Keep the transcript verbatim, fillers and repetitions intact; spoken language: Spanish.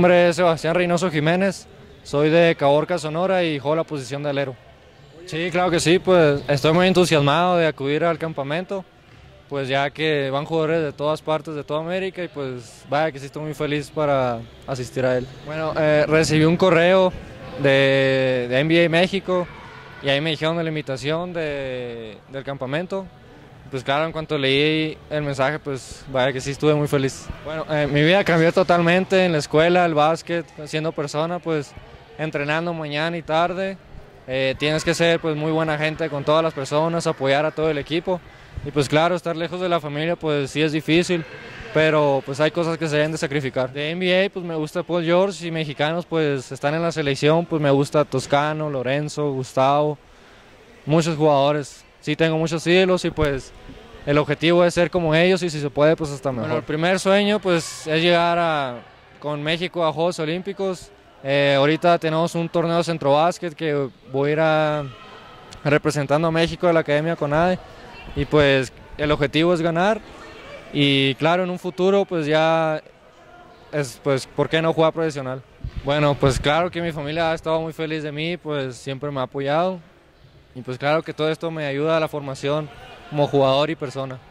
Mi nombre es Sebastián Reynoso Jiménez, soy de Caborca, Sonora y juego la posición de alero. Sí, claro que sí, pues estoy muy entusiasmado de acudir al campamento, pues ya que van jugadores de todas partes de toda América y pues vaya que sí estoy muy feliz para asistir a él. Bueno, eh, recibí un correo de, de N B A México y ahí me dijeron de la invitación de, del campamento. Pues claro, en cuanto leí el mensaje, pues vaya que sí estuve muy feliz. Bueno, eh, mi vida cambió totalmente en la escuela, el básquet, siendo persona, pues entrenando mañana y tarde. Eh, tienes que ser pues muy buena gente con todas las personas, apoyar a todo el equipo. Y pues claro, estar lejos de la familia pues sí es difícil, pero pues hay cosas que se deben de sacrificar. De N B A pues me gusta Paul George y mexicanos pues están en la selección, pues me gusta Toscano, Lorenzo, Gustavo, muchos jugadores. Sí tengo muchos ídolos y pues el objetivo es ser como ellos y si se puede pues hasta mejor. Bueno, el primer sueño pues es llegar a, con México a Juegos Olímpicos. Eh, ahorita tenemos un torneo de centrobásquet que voy a ir a, representando a México de la Academia CONADE y pues el objetivo es ganar y claro en un futuro pues ya es pues ¿por qué no jugar profesional? Bueno, pues claro que mi familia ha estado muy feliz de mí, pues siempre me ha apoyado. Y pues claro que todo esto me ayuda a la formación como jugador y persona.